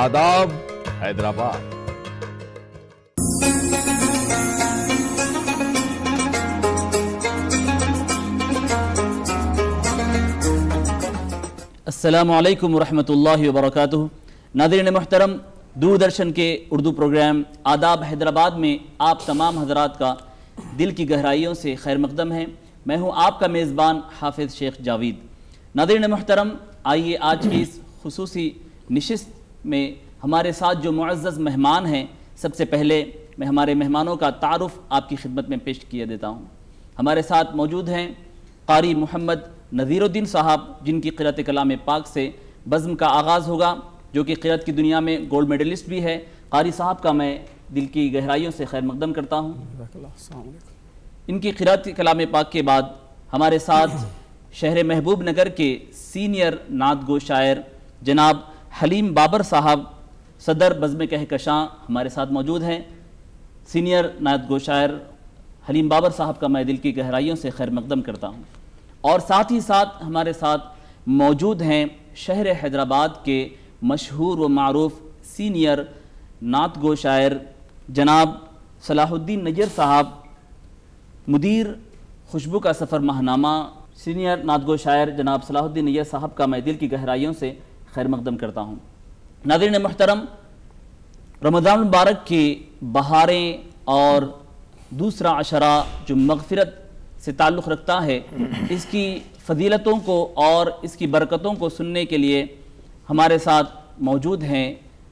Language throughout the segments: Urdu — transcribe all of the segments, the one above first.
आदाब हैदराबाद। अस्सलामु अलैकुम वरहमतुल्लाहि वबरकातुहू। नाज़रीन मुहतरम, दूरदर्शन के उर्दू प्रोग्राम आदाब हैदराबाद में आप तमाम हजरात का दिल की गहराइयों से खैर मकदम है। मैं हूँ आपका मेज़बान हाफिज़ शेख जावेद। नाज़रीन मुहतरम, आइए आज की इस खुसूसी निशिस्त में हमारे साथ जो मुअज़्ज़ज़ मेहमान हैं, सबसे पहले मैं हमारे मेहमानों का तारुफ़ आपकी खिदमत में पेश किया देता हूँ। हमारे साथ मौजूद हैं क़ारी मोहम्मद नज़ीरुद्दीन साहब, जिनकी क़िरात कलाम पाक से बज़्म का आगाज़ होगा, जो कि क़िरात की दुनिया में गोल्ड मेडलिस्ट भी है। क़ारी साहब का मैं दिल की गहराइयों से खैर मकदम करता हूँ। इनकी क़िरात कलाम पाक के बाद हमारे साथ शहर महबूब नगर के सीनियर नात गो शायर जनाब हलीम बाबर साहब, सदर बज़्म कहकशां, हमारे साथ मौजूद हैं। सीनियर नात गो शायर हलीम बाबर साहब का मैं दिल की गहराइयों से खैर मकदम करता हूँ। और साथ ही साथ हमारे साथ मौजूद हैं शहर हैदराबाद के मशहूर व मारूफ सीनियर नात गो शायर जनाब सलाहुद्दीन नैयर साहब, मुदीर खुशबू का सफ़र माहनामा। सीनियर नात गो शायर जनाब सलाहुद्दीन नैयर साहब का मैं दिल की गहराइयों से खैर मकदम करता हूँ। नाज़रीन मुहतरम, रमज़ान मुबारक की बहारें और दूसरा अशरा जो मग़फ़िरत से ताल्लुक़ रखता है, इसकी फ़जीलतों को और इसकी बरकतों को सुनने के लिए हमारे साथ मौजूद हैं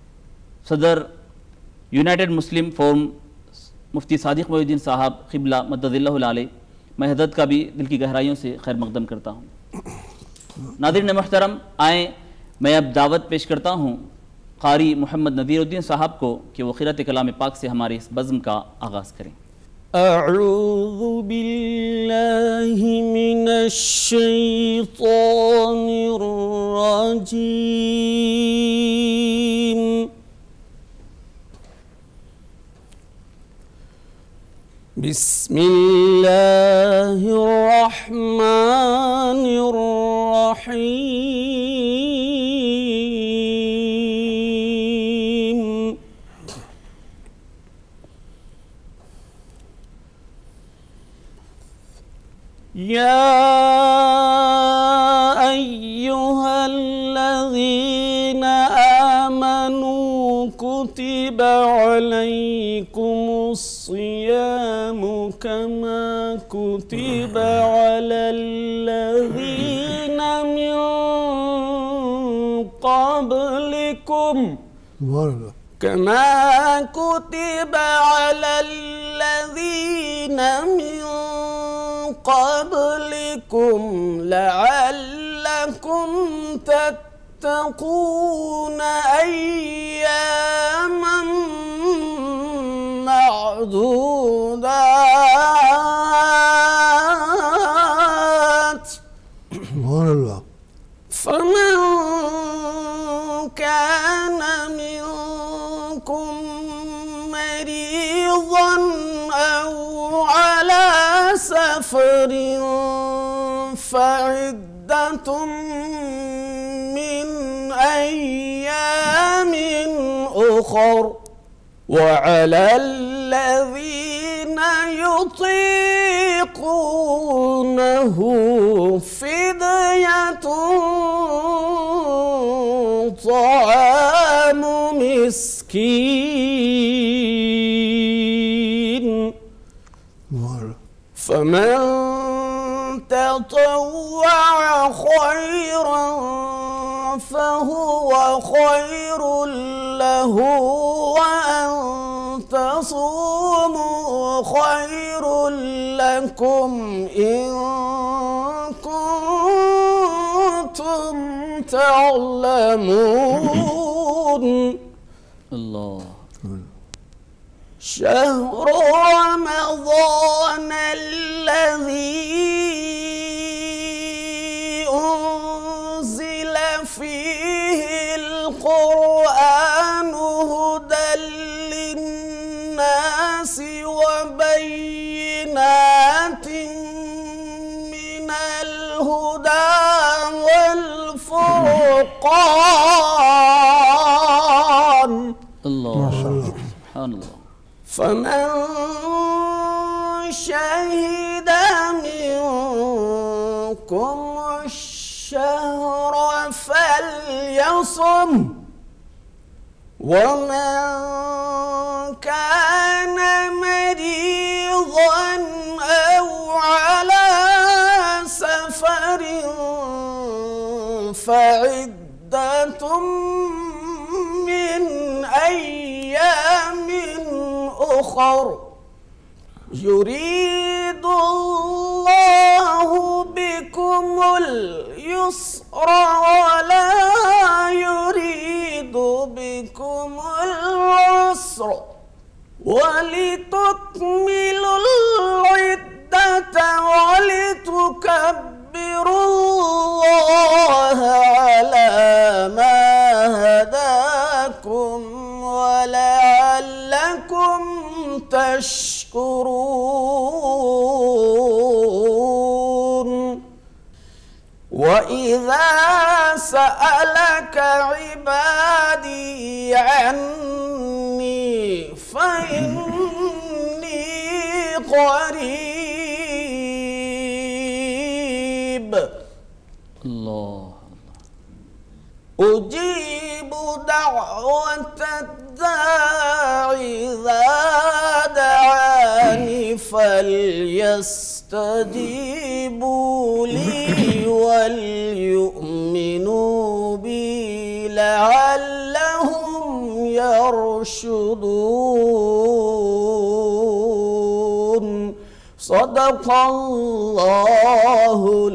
सदर यूनाइटेड मुस्लिम फोरम मुफ्ती सादिक़ मोइनुद्दीन साहब क़िबला मद्दज़िल्लहुल आलैह। मैं हज़रत का भी दिल की गहराइयों से खैर मकदम करता हूँ। नाज़रीन मुहतरम, आएँ मैं अब दावत पेश करता हूँ क़ारी मोहम्मद नज़ीरुद्दीन साहब को कि वो क़िरात कलाम पाक से हमारे इस बज़्म का आगाज़ करें। अऊज़ु बिल्लाहि मिनश शैतानिर रजीम। बिस्मिल्लाहिर रहमानिर रहीम। या अय्युहल्लज़ीना आमनू कुतिबा अलैकुमुस सियामु कमा कुतिबा अलल्लज़ीना मिन क़ब्लिकुम कमा कुतिबा अलल्लज़ीना मिन क़ब्लिकुम लअल्लकुम तत्तक़ून अय्यामन मअदूदात। फमन कान मिनकुम मरीज़न औ अला सफरिन फ़इद्दतुम मिन अय्यामिन उख़र वअलल्लज़ीन युतीक़ूनहु फ़िद्यतुन तआमु मिस्कीन। फमन ततव्वअ खैरन फहुव खैरुन लहु वअन तसूमू खैरुन लकुम इन कुंतुम तअलमून। अल्लाह। शहरु रमज़ान अल्लज़ी उन्ज़िल फ़ीहिल क़ुरआनु हुदल लिन्नासि व बय्यिनातिन मिनल हुदा वल फ़ुरक़ान। فمن شهد منكم الشهر فليصم ومن كان مريضا أو على سفر فعدة من أيام أخر يريد الله بكم اليسر ولا يريد بكم العسر ولتكملوا العدة ولتكبروا الله على ما هداكم ولعلكم تشكرون وإذا سألك عبادي عني فإني قريب الله أجيب دعوة الداع إذا دعاني فليستجيبوا لي وليؤمنوا بي لعلهم يرشدون صدق الله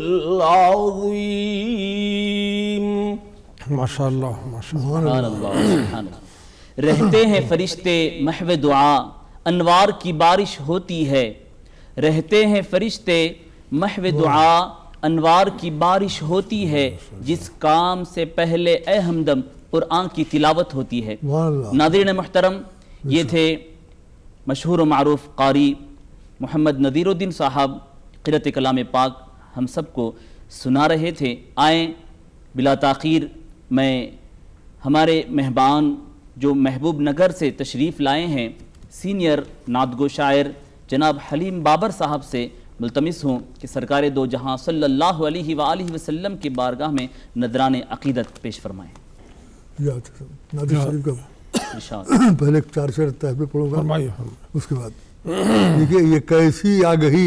العظيم ماشاء اللہ ماشاء اللہ سبحان اللہ سبحان اللہ رہتے ہیں فرشتے محو دعا انوار کی بارش ہوتی ہے رہتے ہیں فرشتے محو دعا انوار کی بارش ہوتی ہے جس کام سے پہلے اے ہمدم قرآن کی تلاوت ہوتی ہے ناظرین محترم یہ تھے مشہور و معروف قاری محمد نذیر الدین صاحب قرأت کلام پاک ہم سب کو سنا رہے تھے آئیں بلا تاخیر میں ہمارے مہمان جو محبوب نگر سے تشریف لائے ہیں سینئر نعت گو شاعر جناب حلیم بابر صاحب سے ملتمس ہوں کہ سرکار دو جہاں صلی اللہ علیہ وآلہ وسلم کی بارگاہ میں نذران عقیدت پیش فرمائیں نادر شریف کا ارشاد پہلے 4 شعر تحفے پڑھوں گا فرمائیے اس کے بعد دیکھیے یہ کیسی آگہی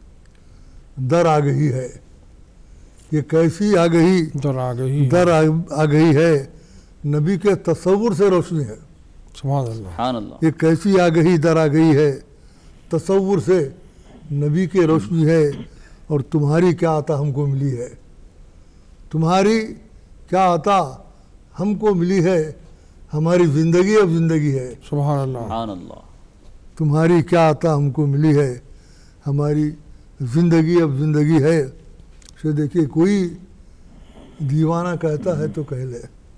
در آگہی ہے یہ کیسی آگہی در آگہی در آگہی ہے نبی کے تصور سے روشنی ہے سبحان اللہ سبحان اللہ یہ کیسی آگہی در آگہی ہے تصور سے نبی کی روشنی ہے اور تمہاری کیا عطا ہم کو ملی ہے تمہاری کیا عطا ہم کو ملی ہے ہماری زندگی اب زندگی ہے سبحان اللہ سبحان اللہ تمہاری کیا عطا ہم کو ملی ہے ہماری زندگی اب زندگی ہے سے دیکھیے کوئی دیوانہ کہتا ہے تو کہہ لے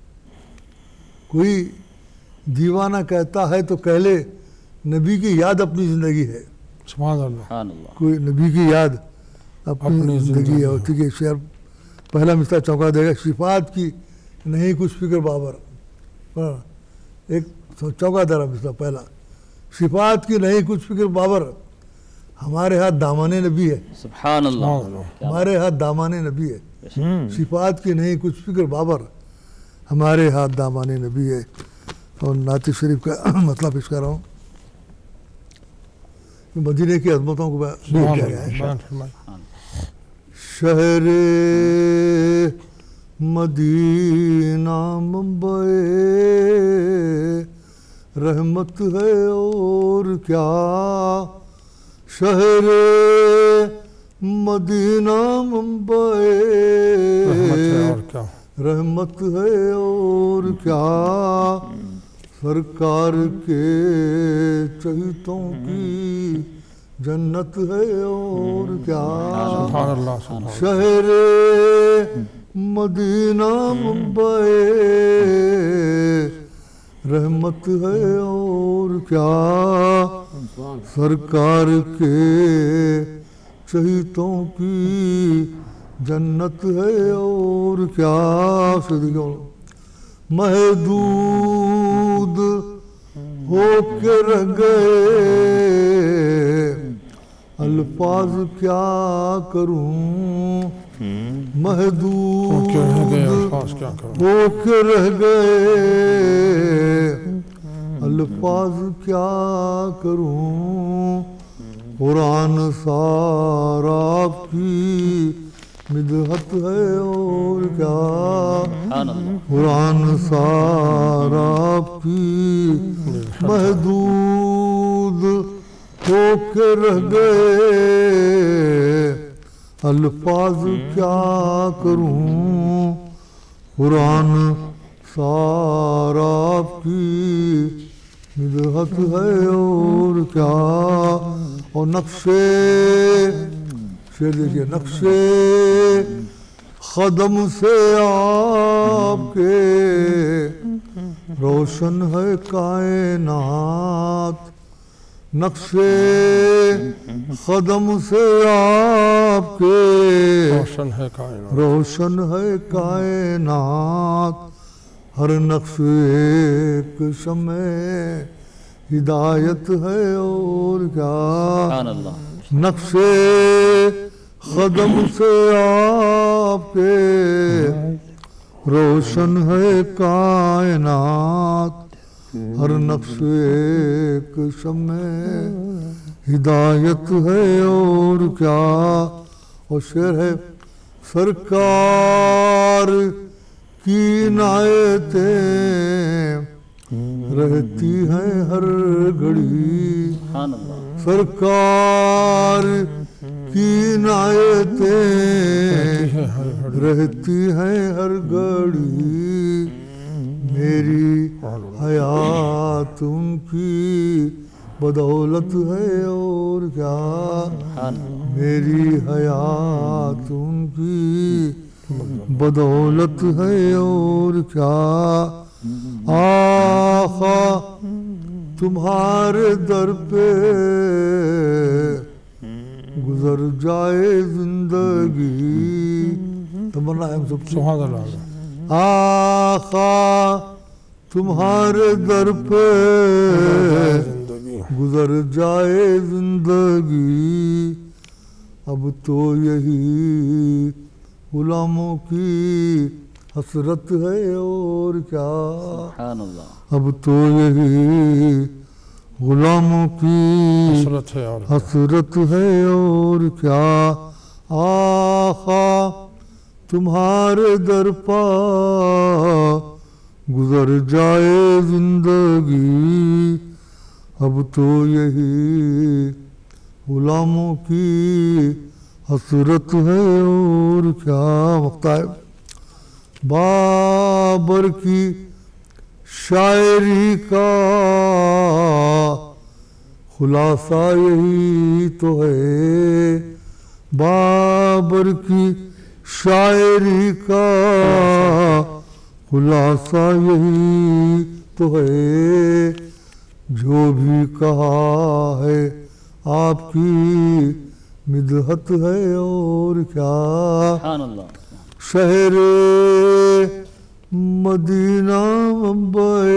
کوئی دیوانہ کہتا ہے تو کہہ لے نبی کی یاد اپنی زندگی ہے سبحان اللہ سبحان اللہ کوئی نبی کی یاد اپنی زندگی ہے ٹھیک ہے شعر پہلا مصرع چونکا دے گا شفاعت کی نہیں کچھ فکر بابر ایک چونکا دارا مصرع پہلا شفاعت کی نہیں کچھ فکر بابر ہمارے ہاتھ دامان نبی ہے سبحان اللہ ہمارے ہاتھ دامان نبی ہے شفاعت کی نہیں کچھ فکر بابر ہمارے ہاتھ دامان نبی ہے اور نعت شریف کا مطلب پیش کر رہا ہوں مدینے کی عظمتوں کو بیان کیا گیا ہے شہر مدینہ ممبئی رحمت ہے اور کیا شہر مدینہ ممبئی رحمت ہے اور کیا سرکار کے چہیتوں کی جنت ہے اور کیا سبحان اللہ شہر مدینہ ممبئی رحمت ہے اور کیا سرکار کے چہیتوں کی جنت ہے اور کیا محدود ہو کے رہ گئے الفاظ کیا کروں محدود ہو کے رہ گئے الفاظ کیا کروں قرآن سارا آپ کی مدحت ہے اور کیا قرآن سارا آپ کی محدود ہو کے رہ گئے الفاظ کیا کروں قرآن سارا آپ کی مدحت ہے اور کیا اور نقشے شعر دیکھیے نقشے قدم سے آپ کے روشن ہے کائنات نقشے قدم سے آپ کے روشن ہے کائنات ہر نقش ایک شمع ہدایت ہے اور کیا نقشے قدم سے آپ کے روشن ہے کائنات ہر نقش ایک شمع ہدایت ہے اور کیا اور شعر ہے سرکار کی عنایتیں رہتی ہیں ہر گھڑی سرکار کی عنایتیں رہتی ہیں ہر گھڑی میری حیات ان کی بدولت ہے اور کیا میری حیات ان کی بدولت ہے اور کیا آقا تمہارے در پہ گزر جائے زندگی تمنا ہے ہم سب سبحان اللہ آقا تمہارے در پہ گزر جائے زندگی اب تو یہی غلاموں کی حسرت ہے اور کیا اب تو یہی غلاموں کی حسرت ہے اور کیا آقا تمہارے در پا گزر جائے زندگی اب تو یہی غلاموں کی حسرت ہے اور کیا وقت ہے بابر کی شاعری کا خلاصہ یہی تو ہے بابر کی شاعری کا خلاصہ یہی تو ہے جو بھی کہا ہے آپ کی مدحت ہے اور کیا شہر مدینہ ممبئی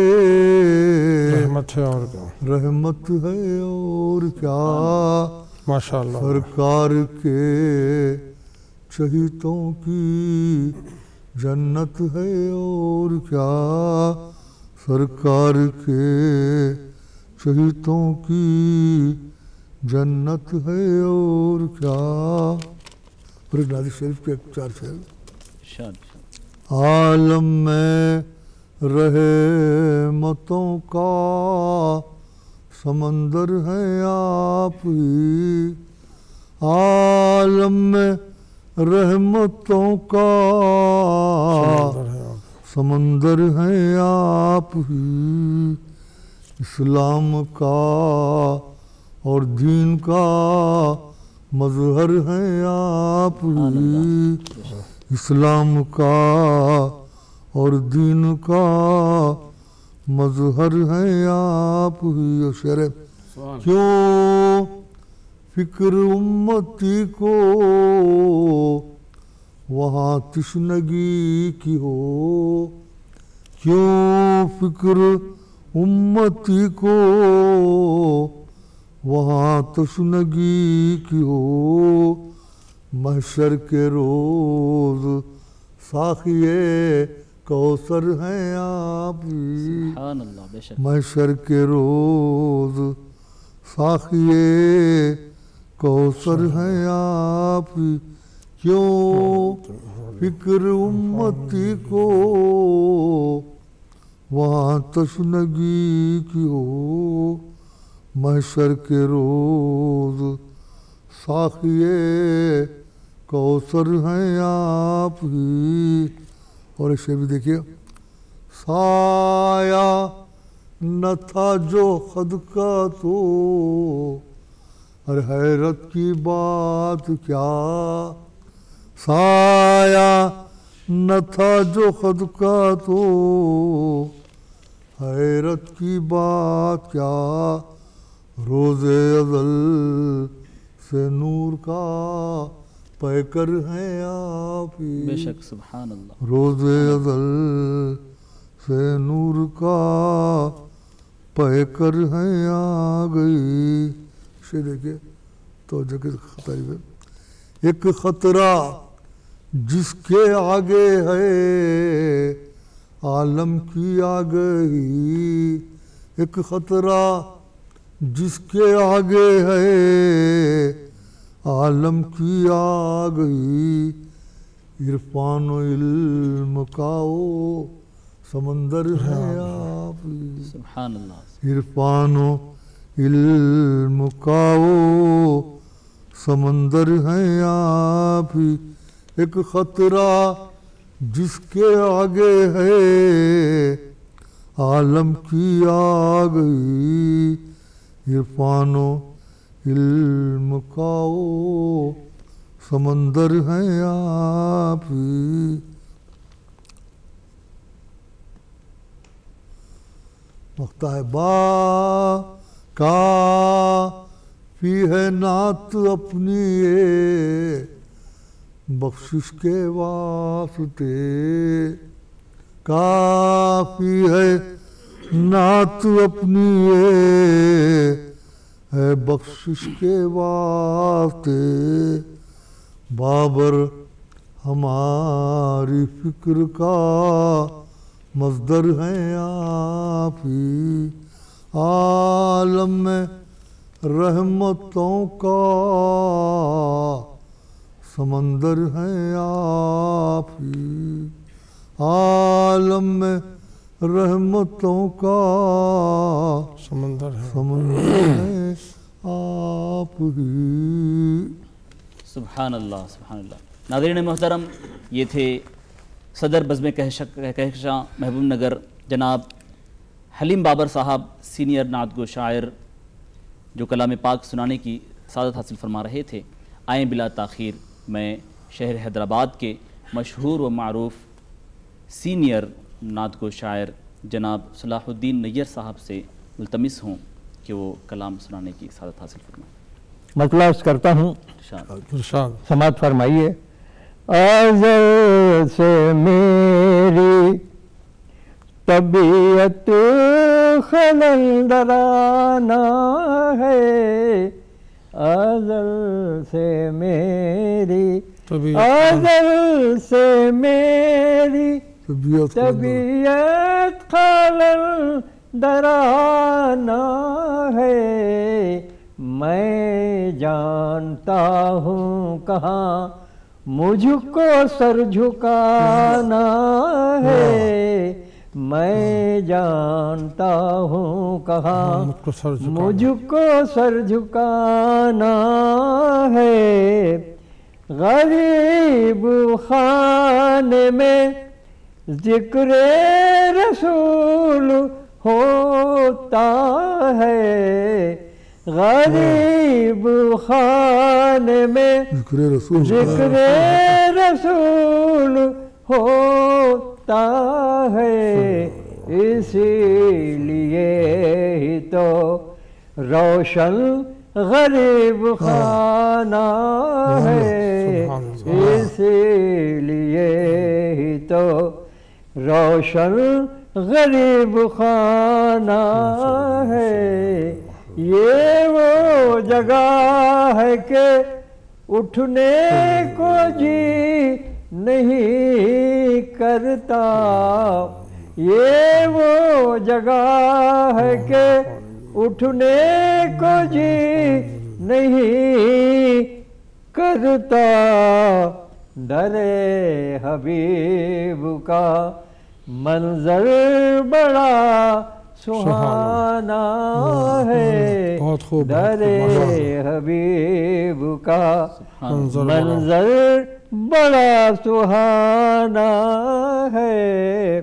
رحمت ہے اور کیا ماشاءاللہ سرکار کے چہیتوں کی جنت ہے اور کیا سرکار کے چہیتوں کی جنت ہے اور کیا فرید نازی شریف کے 4 شعر عالم میں رحمتوں کا سمندر ہے آپ ہی عالم میں رحمتوں کا سمندر ہے آپ ہی اسلام کا اور دین کا مظہر ہے آپ ہی اسلام کا اور دین کا مظہر ہے آپ ہی شعر کیوں فکر امتی کو وہاں تشنگی کی ہو کیوں فکر امتی کو وہاں تشنگی کی ہو، محشر کے روز ساقیے کوثر ہیں آپ ہی، سبحان اللہ، بے شک محشر کے روز ساقیے کوثر ہیں آپ ہی، کیوں فکر امتی کو وہاں تشنگی کی ہو، محشر کے روز ساقیے کوثر ہیں آپ ہی۔ اور اس شعر بھی دیکھیے، سایہ نہ تھا جو خود کا تو، اور حیرت کی بات کیا، سایہ نہ تھا جو خود کا تو، حیرت کی بات کیا، روز ازل سے نور کا پیکر ہیں آپ ہی، بے شک سبحان اللہ، روز ازل سے نور کا پیکر ہیں آ گئی۔ یہ دیکھیے توجہ کے خطائی میں، ایک خطرہ جس کے آگے ہے عالم کی آگہی، ایک خطرہ جس کے آگے ہے عالم کی آگہی، عرفان و علم کا وہ سمندر ہے آپ ہی، سبحان اللہ، عرفان و علم کا وہ سمندر ہے آپ ہی، ایک خطرہ جس کے آگے ہے عالم کی آگہی، عرفان و علم کا وہ سمندر ہے آپ ہی۔ مختہ با کافی ہے نعت اپنی یہ بخشش کے واسطے، کافی ہے نعت اپنی یہ ہے بخشش کے واسطے، بابر ہماری فکر کا مصدر ہیں آپ ہی، عالم میں رحمتوں کا سمندر ہیں آپ ہی، عالم میں رحمتوں کا سمندر ہے، ہیں آپ ہی۔ سبحان اللہ، سبحان اللہ۔ ناظرین محترم، یہ تھے صدر بزم کہکشاں محبوب نگر جناب حلیم بابر صاحب، سینئر نعت گو شاعر، جو کلام پاک سنانے کی سعادت حاصل فرما رہے تھے۔ آئیں بلا تاخیر میں شہر حیدرآباد کے مشہور و معروف سینئر نعت گو شاعر جناب صلاح الدین نیر صاحب سے ملتمس ہوں کہ وہ کلام سنانے کی سعادت حاصل فرمائیں۔ مطلع کرتا ہوں، ارشاد۔ سماعت فرمائیے۔ ازل سے میری طبیعت خلل ڈرانا ہے، ازل سے میری، ازل سے میری طبیعت خلل ڈرانا ہے، میں جانتا ہوں کہاں مجھ کو سر جھکانا ہے، میں جانتا ہوں کہاں مجھ کو سر جھکانا ہے، غریب خانے میں ذکر رسول ہوتا ہے، غریب خانے میں ذکر رسول ہوتا ہے، اسی لیے ہی تو روشن غریب خانہ ہے، اسی لیے ہی تو روشن غریب خانہ ہے، یہ وہ جگہ ہے کہ اٹھنے کو جی نہیں کرتا، یہ وہ جگہ ہے کہ اٹھنے کو جی نہیں کرتا، درِ حبیب کا منظر بڑا سہانا ہے، بہت خوب، درِ حبیب کا منظر بڑا سہانا ہے،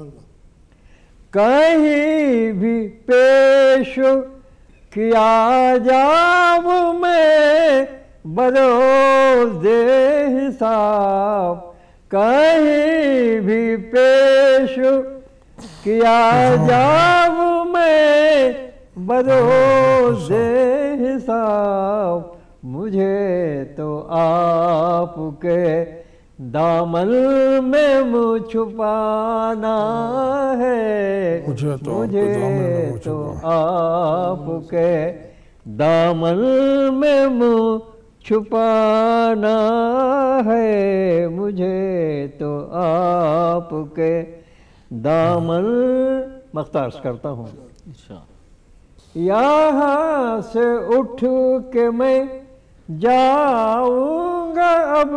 کہیں بھی پیش کیا جاؤ میں بروز حساب، کہیں بھی پیش کیا جاؤ میں بروز حساب، مجھے تو آپ کے دامن میں منہ چھپانا ہے، مجھے تو آپ کے دامن میں منہ چھپانا ہے، مجھے تو آپ کے دامن مختار کرتا ہوں، یہاں سے اٹھ کے میں جاؤں گا اب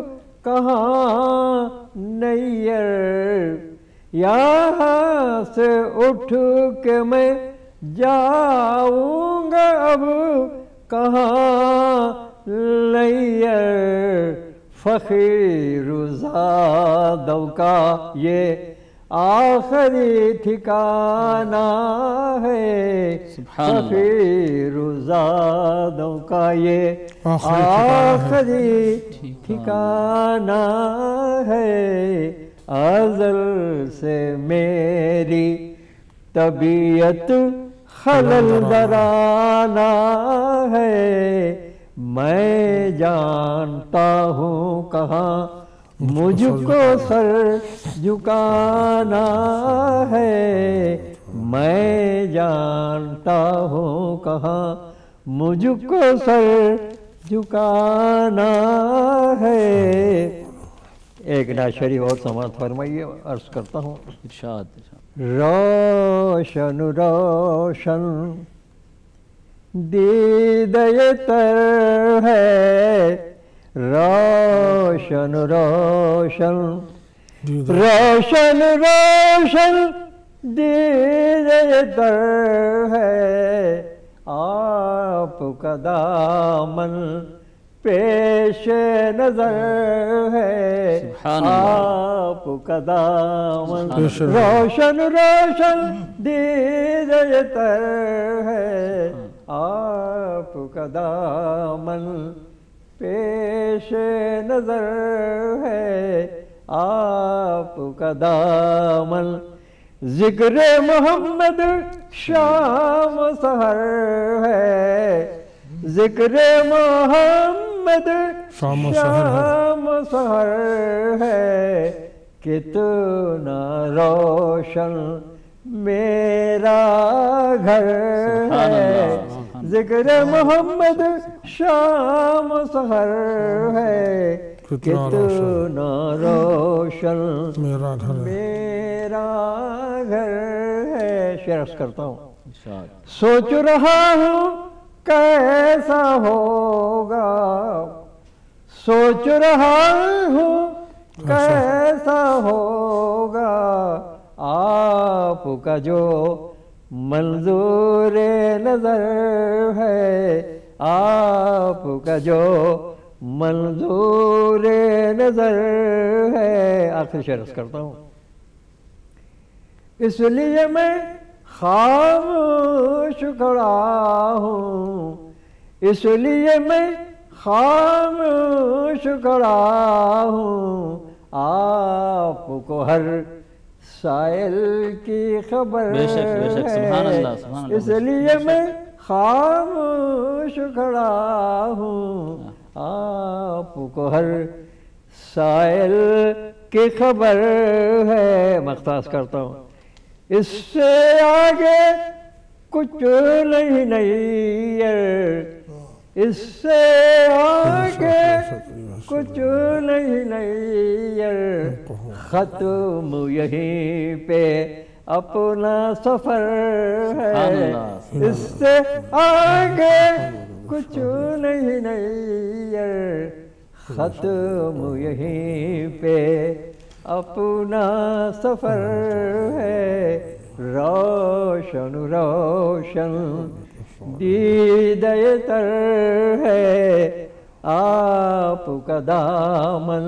کہاں نیر، یہاں سے اٹھ کے میں جاؤں گا اب کہاں نیر، فقیر زادوں کا یہ آخری ٹھکانہ ہے، فقیر زادوں کا یہ آخری ٹھکانہ ہے، ازل سے میری طبیعت خلل درانہ ہے، میں جانتا ہوں کہاں مجھ کو سر جھکانا ہے، میں جانتا ہوں کہاں مجھ کو سر جھکانا ہے۔ ایک نعت شریف اور سماعت فرمائیے، عرض کرتا ہوں، روشن روشن دیدہ تر ہے، روشن روشن روشن روشن دیدہ تر ہے، آپ کا دامن پیش نظر ہے، آپ کا دامن روشن روشن دیدہ تر ہے، آپ کا دامن پیش نظر ہے، آپ کا دامن ذکر محمد شام و سحر ہے، ذکر محمد شام و سحر ہے، کتنا روشن میرا گھر ہے، ذکر محمد شام و سحر ہے، کتنا روشن میرا گھر ہے۔ شعر عرض کرتا ہوں، سوچ رہا ہوں کیسا ہوگا، سوچ رہا ہوں کیسا ہوگا، آپ کا جو منظور نظر ہے، آپ کا جو منظور نظر ہے۔ آخری شعر عرض کرتا ہوں، اس لیے میں خاموش کھڑا ہوں، اس لیے میں خاموش کھڑا ہوں، آپ کو ہر سائل کی خبر ہے، اس لیے میں خاموش کھڑا ہوں، آپ کو ہر سائل کی خبر ہے۔ مختص کرتا ہوں، اس سے آگے کچھ نہیں نیر، اس سے آگے کچھ نہیں نیر، ختم یہیں پہ اپنا سفر ہے، اس سے آگے کچھ نہیں نیر، ختم یہیں پہ اپنا سفر ہے، روشن روشن دیدہ تر ہے، آپ کا دامن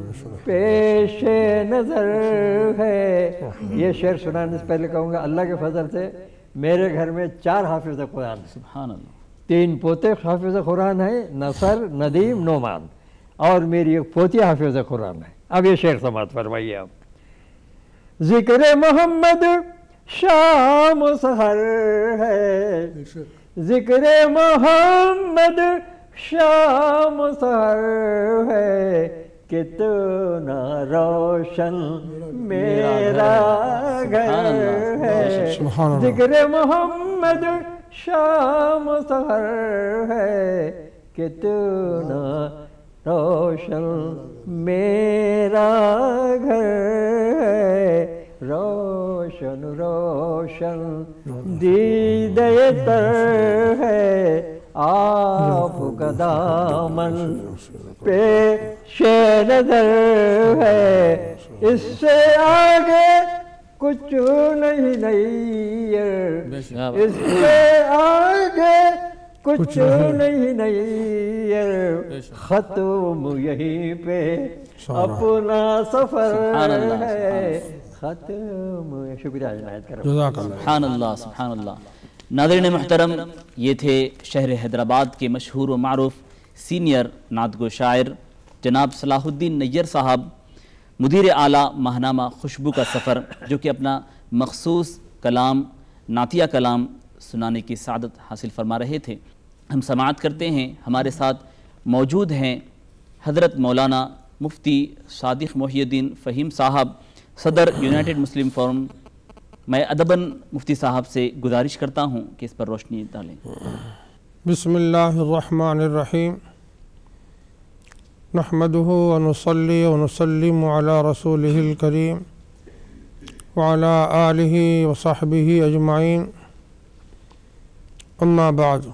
پیش نظر ہے۔ یہ شعر سنانے سے پہلے کہوں گا اللہ کے فضل سے میرے گھر میں 4 حافظ قرآن ہیں، سبحان اللہ، 3 پوتے حافظ قرآن ہیں، نصر، ندیم، نعمان، اور میری ایک پوتی حافظ قرآن ہے۔ اب یہ شعر سماعت فرمائیے آپ۔ ذکر محمد شام و سحر ہے، ذکر محمد شام و سحر ہے، کتنا روشن میرا گھر ہے، ذکر محمد شام و سحر ہے، کتنا روشن میرا گھر ہے، روشن روشن دیدہ تر ہے، آپ کا دامن پیش نظر ہے، اس سے آگے کچھ نہیں نیر، اس سے آگے کچھ نہیں نیر، ختم یہیں پہ اپنا سفر ہے، ختم۔ شکریہ عنایت کرم، جزاک اللہ۔ سبحان اللہ سبحان اللہ۔ ناظرین محترم، یہ تھے شہر حیدرآباد کے مشہور و معروف سینئر نعت گو شاعر جناب صلاح الدین نیّر صاحب، مدیر اعلیٰ ماہنامہ خوشبو کا سفر، جو کہ اپنا مخصوص کلام، نعتیہ کلام سنانے کی سعادت حاصل فرما رہے تھے۔ ہم سماعت کرتے ہیں، ہمارے ساتھ موجود ہیں حضرت مولانا مفتی صادق محی الدین فہیم صاحب، صدر یونائٹڈ مسلم فورم۔ میں ادباً مفتی صاحب سے گزارش کرتا ہوں کہ اس پر روشنی ڈالیں۔ بسم اللہ الرحمن الرحیم، نحمده ونصلي ونسلم على رسوله الكريم وعلى آله وصحبه أجمعين، أما بعد،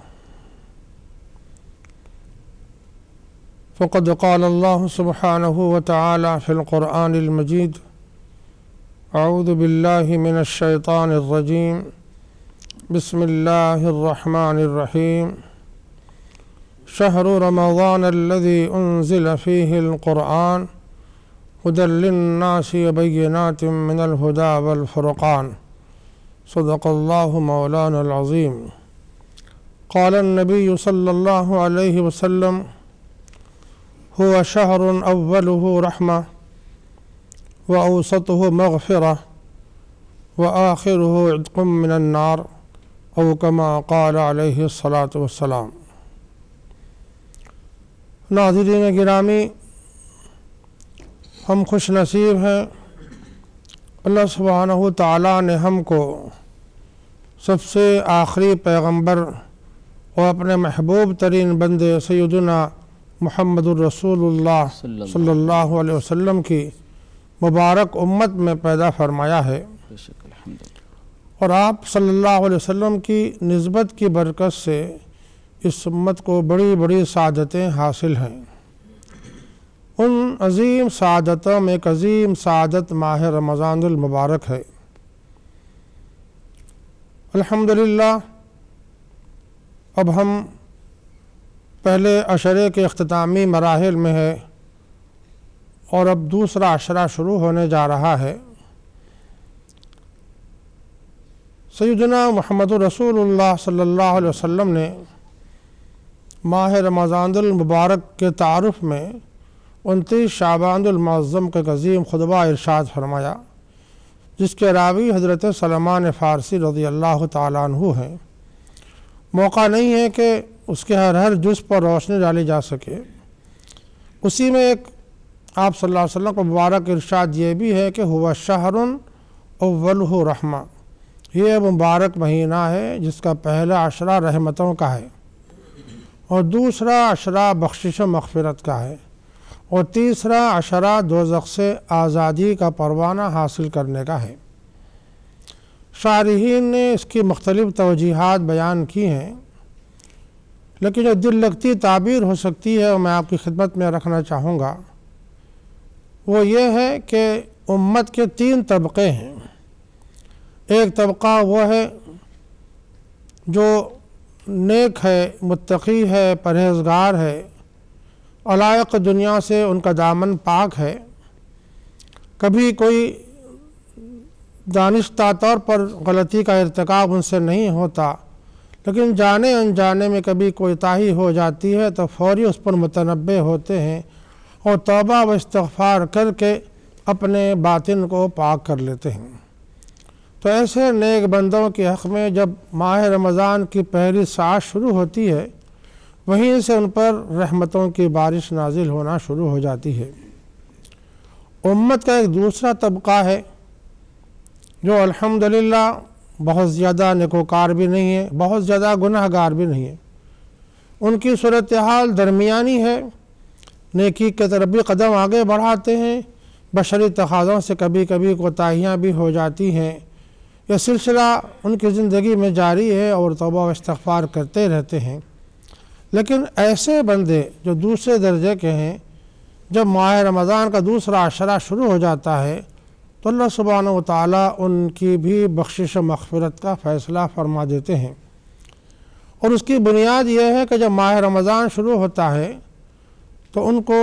فقد قال الله سبحانه وتعالى في القرآن المجيد: أعوذ بالله من الشيطان الرجيم، بسم الله الرحمن الرحيم، شهر رمضان الذي أنزل فيه القرآن هدى للناس وبينات من الهدى والفرقان، صدق الله مولانا العظيم۔ قال النبي صلى الله عليه وسلم: هو شهر أوله رحمة وأوسطه مغفرة وآخره عتق من النار، أو كما قال عليه الصلاة والسلام۔ ناظرین گرامی، ہم خوش نصیب ہیں، اللہ سبحانہ تعالیٰ نے ہم کو سب سے آخری پیغمبر اور اپنے محبوب ترین بندے سیدنا محمد الرسول اللہ صلی اللہ علیہ وسلم کی مبارک امت میں پیدا فرمایا ہے، اور آپ صلی اللہ علیہ وسلم کی نسبت کی برکت سے اس امت کو بڑی بڑی سعادتیں حاصل ہیں۔ ان عظیم سعادتوں میں ایک عظیم سعادت ماہ رمضان المبارک ہے۔ الحمدللہ، اب ہم پہلے عشرے کے اختتامی مراحل میں ہے، اور اب دوسرا عشرہ شروع ہونے جا رہا ہے۔ سیدنا محمد رسول اللہ صلی اللہ علیہ وسلم نے ماہ رمضان المبارک کے تعارف میں 29 شعبان المعظم کا عظیم خطبہ ارشاد فرمایا، جس کے راوی حضرت سلمان فارسی رضی اللہ تعالیٰ عنہ ہیں۔ موقع نہیں ہے کہ اس کے ہر جز پر روشنی ڈالی جا سکے۔ اسی میں ایک آپ صلی اللہ علیہ وسلم کا مبارک ارشاد یہ بھی ہے کہ ہوا شہر اولہ رحمہ، یہ مبارک مہینہ ہے جس کا پہلا عشرہ رحمتوں کا ہے اور دوسرا عشرہ بخشش و مغفرت کا ہے اور تیسرا عشرہ دوزخ سے آزادی کا پروانہ حاصل کرنے کا ہے۔ شارحین نے اس کی مختلف توجیحات بیان کی ہیں، لیکن جو دل لگتی تعبیر ہو سکتی ہے اور میں آپ کی خدمت میں رکھنا چاہوں گا وہ یہ ہے کہ امت کے 3 طبقے ہیں۔ ایک طبقہ وہ ہے جو نیک ہے، متقی ہے، پرہیزگار ہے، علائق دنیا سے ان کا دامن پاک ہے، کبھی کوئی دانستہ طور پر غلطی کا ارتکاب ان سے نہیں ہوتا، لیکن جانے انجانے میں کبھی کوتاہی ہو جاتی ہے تو فوری اس پر متنبہ ہوتے ہیں اور توبہ و استغفار کر کے اپنے باطن کو پاک کر لیتے ہیں۔ تو ایسے نیک بندوں کے حق میں جب ماہ رمضان کی پہلی ساعت شروع ہوتی ہے وہیں سے ان پر رحمتوں کی بارش نازل ہونا شروع ہو جاتی ہے۔ امت کا ایک دوسرا طبقہ ہے جو الحمدللہ بہت زیادہ نیکوکار بھی نہیں ہے، بہت زیادہ گناہ گار بھی نہیں ہے، ان کی صورتحال درمیانی ہے، نیکی کے طرف بھی قدم آگے بڑھاتے ہیں، بشری تقاضوں سے کبھی کبھی کوتاہیاں بھی ہو جاتی ہیں، یہ سلسلہ ان کی زندگی میں جاری ہے اور توبہ و استغفار کرتے رہتے ہیں۔ لیکن ایسے بندے جو دوسرے درجے کے ہیں، جب ماہ رمضان کا دوسرا عشرہ شروع ہو جاتا ہے تو اللہ سبحانہ و تعالیٰ ان کی بھی بخشش و مغفرت کا فیصلہ فرما دیتے ہیں، اور اس کی بنیاد یہ ہے کہ جب ماہ رمضان شروع ہوتا ہے تو ان کو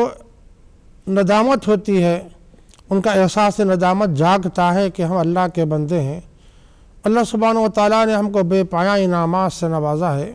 ندامت ہوتی ہے، ان کا احساس ندامت جاگتا ہے کہ ہم اللہ کے بندے ہیں، اللہ سبحانہ و تعالیٰ نے ہم کو بے پایہ انعامات سے نوازا ہے،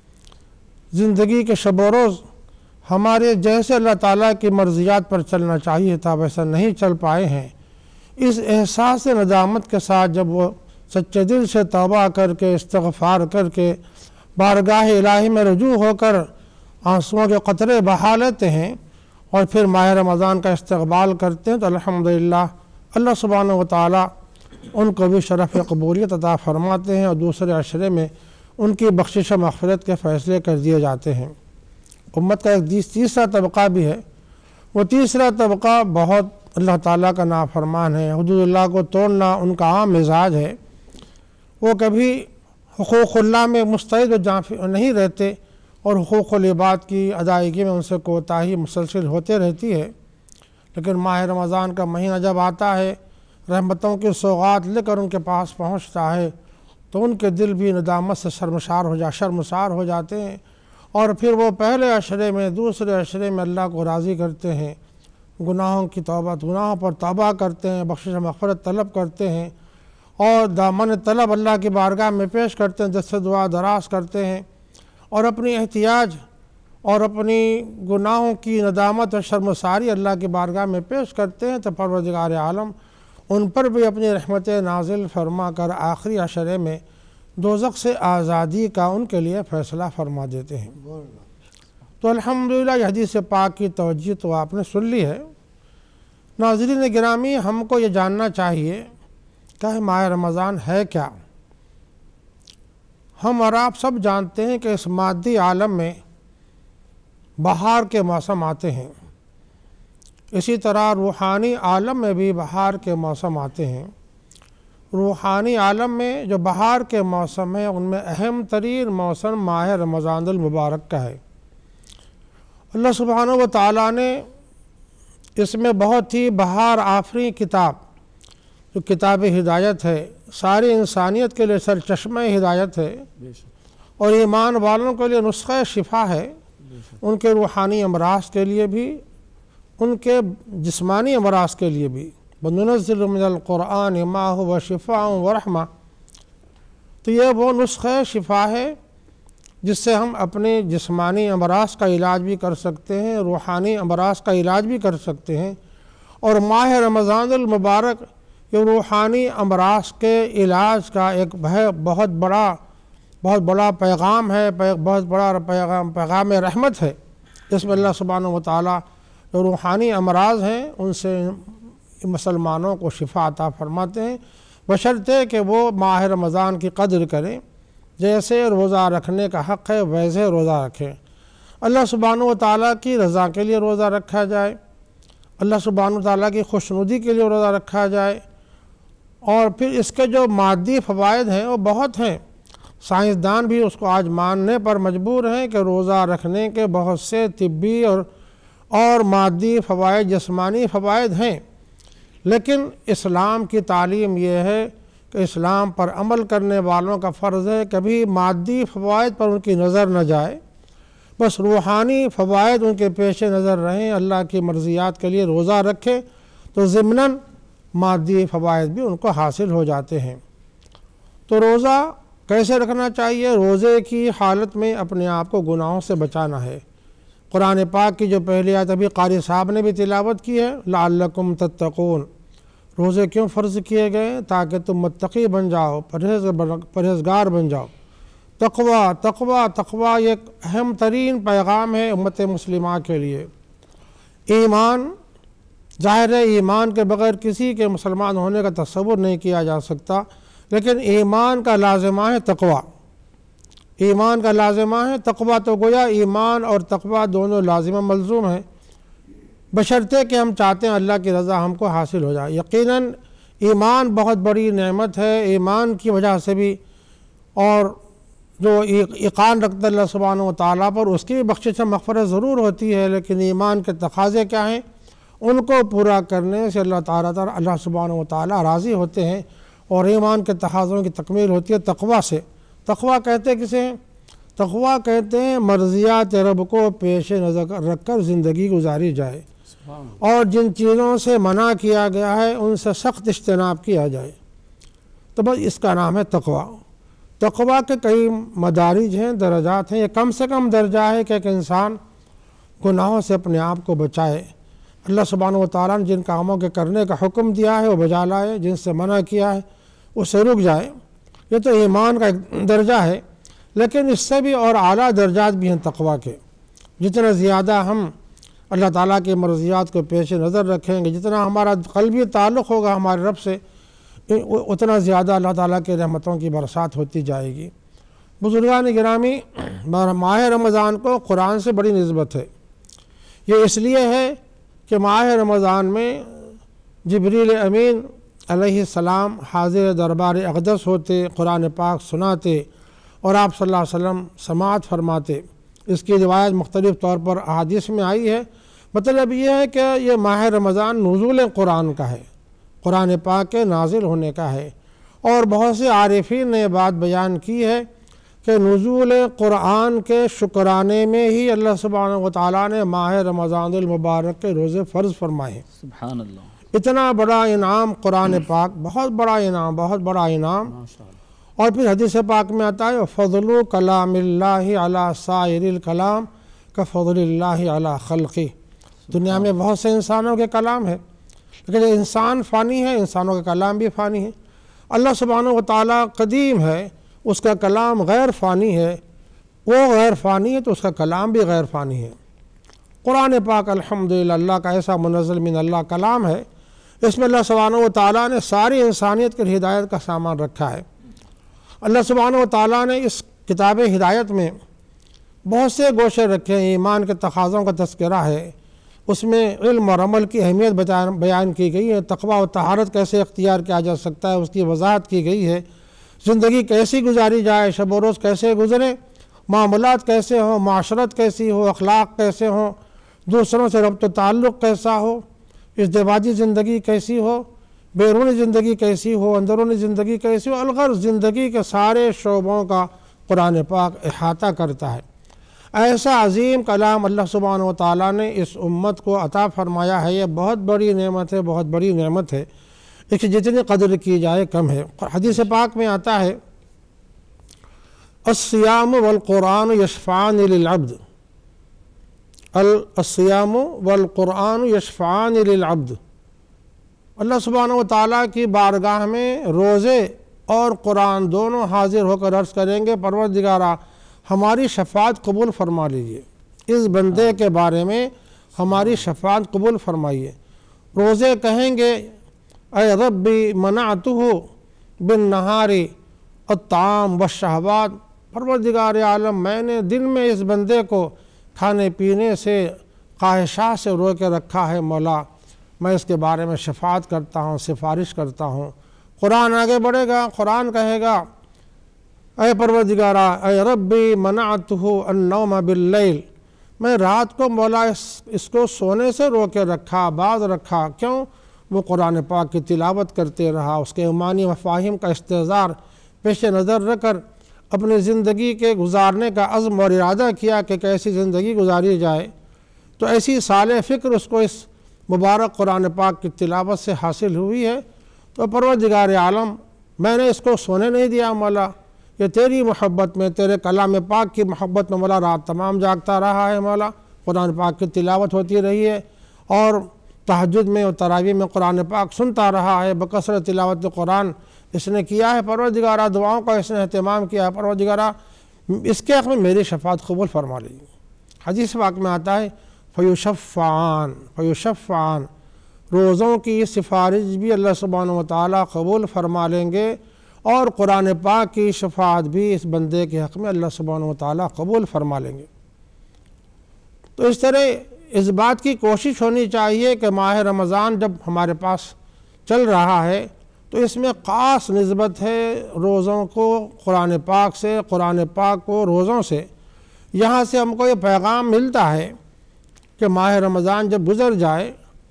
زندگی کے شب و روز ہمارے جیسے اللہ تعالیٰ کی مرضیات پر چلنا چاہیے تھا ویسا نہیں چل پائے ہیں۔ اس احساس ندامت کے ساتھ جب وہ سچے دل سے توبہ کر کے استغفار کر کے بارگاہ الہی میں رجوع ہو کر آنسوؤں کے قطرے بہا لیتے ہیں اور پھر ماہ رمضان کا استقبال کرتے ہیں تو الحمدللہ اللہ سبحانہ و تعالیٰ ان کو بھی شرف قبولیت عطا فرماتے ہیں اور دوسرے عشرے میں ان کی بخشش و مغفرت کے فیصلے کر دیے جاتے ہیں۔ امت کا ایک تیسرا طبقہ بھی ہے، وہ تیسرا طبقہ بہت اللہ تعالیٰ کا نافرمان ہے، حدود اللہ کو توڑنا ان کا عام مزاج ہے، وہ کبھی حقوق اللہ میں مستعد نہیں رہتے اور حقوق العباد کی ادائیگی میں ان سے کوتاہی مسلسل ہوتے رہتی ہے، لیکن ماہ رمضان کا مہینہ جب آتا ہے رحمتوں کی سوغات لے کر ان کے پاس پہنچتا ہے تو ان کے دل بھی ندامت سے شرمسار ہو جاتے ہیں، اور پھر وہ پہلے عشرے میں دوسرے عشرے میں اللہ کو راضی کرتے ہیں، گناہوں پر توبہ کرتے ہیں، بخشش و مغفرت طلب کرتے ہیں اور دامن طلب اللہ کی بارگاہ میں پیش کرتے ہیں، دست دعا دراز کرتے ہیں اور اپنی احتیاج اور اپنی گناہوں کی ندامت اور شرمساری اللہ کی بارگاہ میں پیش کرتے ہیں تو پروردگار عالم ان پر بھی اپنی رحمت نازل فرما کر آخری عشرے میں دوزخ سے آزادی کا ان کے لیے فیصلہ فرما دیتے ہیں۔ تو الحمدللہ یہ حدیث پاک کی توجہ تو آپ نے سن لی ہے۔ ناظرین گرامی، ہم کو یہ جاننا چاہیے کہ ماہ رمضان ہے کیا۔ ہم اور آپ سب جانتے ہیں کہ اس مادی عالم میں بہار کے موسم آتے ہیں، اسی طرح روحانی عالم میں بھی بہار کے موسم آتے ہیں۔ روحانی عالم میں جو بہار کے موسم ہیں ان میں اہم ترین موسم ماہ رمضان المبارک کا ہے۔ اللہ سبحانہ و تعالیٰ نے اس میں بہت ہی بہار آفریں کتاب جو کتاب ہدایت ہے، ساری انسانیت کے لیے سرچشمہ ہدایت ہے اور ایمان والوں کے لیے نسخہ شفا ہے، ان کے روحانی امراض کے لیے بھی، ان کے جسمانی امراض کے لیے بھی۔ وَنُنَزِّلُ مِنَ الْقُرْآنِ مَا هُوَ شِفَاءٌ وَرَحْمَةٌ، تو یہ وہ نسخہ شفا ہے جس سے ہم اپنے جسمانی امراض کا علاج بھی کر سکتے ہیں، روحانی امراض کا علاج بھی کر سکتے ہیں، اور ماہ رمضان المبارک یہ روحانی امراض کے علاج کا ایک بہت بڑا پیغام ہے، بہت بڑا پیغام رحمت ہے۔ اس میں اللہ سبحانہ و تعالیٰ جو روحانی امراض ہیں ان سے مسلمانوں کو شفا عطا فرماتے ہیں۔ بشرطے کہ وہ ماہ رمضان کی قدر کریں، جیسے روزہ رکھنے کا حق ہے ویسے روزہ رکھیں۔ اللہ سبحانہ و تعالیٰ کی رضا کے لیے روزہ رکھا جائے، اللہ سبحانہ و تعالیٰ کی خوشنودی کے لیے روزہ رکھا جائے، اور پھر اس کے جو مادی فوائد ہیں وہ بہت ہیں۔ سائنسدان بھی اس کو آج ماننے پر مجبور ہیں کہ روزہ رکھنے کے بہت سے طبی اور مادی فوائد، جسمانی فوائد ہیں، لیکن اسلام کی تعلیم یہ ہے کہ اسلام پر عمل کرنے والوں کا فرض ہے کبھی مادی فوائد پر ان کی نظر نہ جائے، بس روحانی فوائد ان کے پیش نظر رہیں، اللہ کی مرضیات کے لیے روزہ رکھیں تو ضمناً مادی فوائد بھی ان کو حاصل ہو جاتے ہیں۔ تو روزہ کیسے رکھنا چاہیے؟ روزے کی حالت میں اپنے آپ کو گناہوں سے بچانا ہے۔ قرآن پاک کی جو پہلی آیت ابھی قاری صاحب نے بھی تلاوت کی ہے، لعلکم تتقون، روزے کیوں فرض کیے گئے؟ تاکہ تم متقی بن جاؤ، پرہیزگار بن جاؤ۔ تقوی یہ ایک اہم ترین پیغام ہے امت مسلمہ کے لیے۔ ایمان، ظاہر ہے ایمان کے بغیر کسی کے مسلمان ہونے کا تصور نہیں کیا جا سکتا، لیکن ایمان کا لازمہ ہے تقوی، ایمان کا لازمہ ہے تقوی۔ تو گویا ایمان اور تقوی دونوں لازمہ ملزوم ہیں، بشرطے کہ ہم چاہتے ہیں اللہ کی رضا ہم کو حاصل ہو جائے۔ یقیناً ایمان بہت بڑی نعمت ہے، ایمان کی وجہ سے بھی، اور جو یقین رکھتا اللہ سبحانہ و تعالیٰ پر اس کی بخشش مغفرت ضرور ہوتی ہے، لیکن ایمان کے تقاضے کیا ہیں؟ ان کو پورا کرنے سے اللہ سبحانہ و تعالیٰ راضی ہوتے ہیں، اور ایمان کے تقاضوں کی تکمیل ہوتی ہے تقوی سے۔ تقوی کہتے کسے ہیں؟ تقوی کہتے ہیں مرضیات رب کو پیش نظر رکھ کر زندگی گزاری جائے، اور جن چیزوں سے منع کیا گیا ہے ان سے سخت اجتناب کیا جائے، تو بس اس کا نام ہے تقوی۔ تقوی کے کئی مدارج ہیں، درجات ہیں۔ یہ کم سے کم درجہ ہے کہ ایک انسان گناہوں سے اپنے آپ کو بچائے، اللہ سبحانہ و تعالیٰ نے جن کاموں کے کرنے کا حکم دیا ہے وہ بجا لائے، جن سے منع کیا ہے اس سے رک جائے۔ یہ تو ایمان کا ایک درجہ ہے، لیکن اس سے بھی اور اعلیٰ درجات بھی ہیں تقوی کے۔ جتنا زیادہ ہم اللہ تعالیٰ کی مرضیات کو پیش نظر رکھیں گے، جتنا ہمارا قلبی تعلق ہوگا ہمارے رب سے، اتنا زیادہ اللہ تعالیٰ کی رحمتوں کی برسات ہوتی جائے گی۔ بزرگان گرامی، ماہ رمضان کو قرآن سے بڑی نسبت ہے۔ یہ اس لیے ہے کہ ماہ رمضان میں جبریل امین علیہ السلام حاضر دربار اقدس ہوتے، قرآن پاک سناتے، اور آپ صلی اللہ علیہ وسلم سماعت فرماتے۔ اس کی روایت مختلف طور پر احادیث میں آئی ہے۔ مطلب یہ ہے کہ یہ ماہ رمضان نزول قرآن کا ہے، قرآن پاک کے نازل ہونے کا ہے، اور بہت سے عارفین نے یہ بات بیان کی ہے کہ نزول قرآن کے شکرانے میں ہی اللہ سبحانہ و تعالیٰ نے ماہ رمضان المبارک کے روزے فرض فرمائے ہیں۔ سبحان اللہ، اتنا بڑا انعام قرآن پاک، بہت بڑا انعام، بہت بڑا انعام۔ اور پھر حدیث پاک میں آتا ہے فضل کلام اللہ علی سائر الکلام کفضل اللہ علی خلقی۔ دنیا میں بہت سے انسانوں کے کلام ہے، لیکن انسان فانی ہے، انسانوں کا کلام بھی فانی ہے۔ اللہ سبحانہ و تعالیٰ قدیم ہے، اس کا کلام غیر فانی ہے، وہ غیر فانی ہے تو اس کا کلام بھی غیر فانی ہے۔ قرآن پاک الحمدللہ اللہ کا ایسا منزل من اللہ کلام ہے، اس میں اللہ سبحانہ و تعالیٰ نے ساری انسانیت کی ہدایت کا سامان رکھا ہے۔ اللہ سبحانہ و تعالیٰ نے اس کتاب ہدایت میں بہت سے گوشے رکھے ہیں۔ ایمان کے تقاضوں کا تذکرہ ہے، اس میں علم اور عمل کی اہمیت بیان کی گئی ہے، تقوی و طہارت کیسے اختیار کیا جا سکتا ہے اس کی وضاحت کی گئی ہے، زندگی کیسی گزاری جائے، شب و روز کیسے گزرے، معاملات کیسے ہوں، معاشرت کیسی ہو، اخلاق کیسے ہوں، دوسروں سے ربط و تعلق کیسا ہو، ازدواجی زندگی کیسی ہو، بیرونی زندگی کیسی ہو، اندرونی زندگی کیسی ہو، الغرض زندگی کے سارے شعبوں کا قرآن پاک احاطہ کرتا ہے۔ ایسا عظیم کلام اللہ سبحانہ و تعالیٰ نے اس امت کو عطا فرمایا ہے، یہ بہت بڑی نعمت ہے، بہت بڑی نعمت ہے، اس کی جتنی قدر کی جائے کم ہے۔ حدیث پاک میں آتا ہے الصیام والقرآن یشفعان للعبد، الصیام والقرآن یشفعان للعبد۔ اللہ سبحانہ و تعالیٰ کی بارگاہ میں روزے اور قرآن دونوں حاضر ہو کر عرض کریں گے پروردگارا ہماری شفاعت قبول فرما لیجیے، اس بندے کے بارے میں ہماری شفاعت قبول فرمائیے۔ روزے کہیں گے اے ربی منعتہ बिन नहारी अत्ताम व शहवात, परवरदिगार आलम मैंने दिन में इस बंदे को खाने पीने से ख्वाहिशात से रोके रखा है मौला, मैं इसके बारे में शफात करता हूँ, सिफारिश करता हूँ। कुरान आगे बढ़ेगा, कुरान कहेगा ऐ परवरदिगारा ऐ रब्बी मनाअतहु अन्नौम बिल्लैल, मैं रात को मौला इसको सोने से रोके रखा, बाज रखा। क्यों? वो कुरान पाक की तिलावत करते रहा, उसके मानी मफाहिम का इस्तेज़ार पेश नज़र रखकर अपनी ज़िंदगी के गुजारने का अज़्म और इरादा किया कि कैसी ज़िंदगी गुजारी जाए। तो ऐसी साले फ़िक्र उसको इस मुबारक कुरान पाक की तिलावत से हासिल हुई है। तो परवरदिगार आलम मैंने इसको सोने नहीं दिया मौला, ये तेरी मोहब्बत में, तेरे कलाम पाक की मोहब्बत में मौला रात तमाम जागता रहा है मौला, कुरान पाक की तिलावत होती रही है और तहज्जुद में और तरावी में कुरान पाक सुनता रहा है। बकसरत तिलावत कुरान इसने किया है। परवरदिगारा दुआओं का इसने अहतमाम किया है। परवरदिगारा इसके हक़ में मेरी शफ़ात कबूल फरमा लीजिए। हदीस पाक में आता है फ़युशफ़्फ़ान, रोज़ों की सिफारिश भी अल्लाह सुब्हानहु व तआला कबूल फरमा लेंगे और कुरान पाक की शफ़ात भी इस बंदे के हक़ में अल्लाह सुब्हानहु व तआला कबूल फरमा लेंगे। तो इस तरह इस बात की कोशिश होनी चाहिए कि माह रमज़ान जब हमारे पास चल रहा है तो इसमें ख़ास निस्बत है रोज़ों को कुरान पाक से, कुरान पाक को रोज़ों से। यहाँ से हमको ये पैगाम मिलता है कि माह रमज़ान जब गुज़र जाए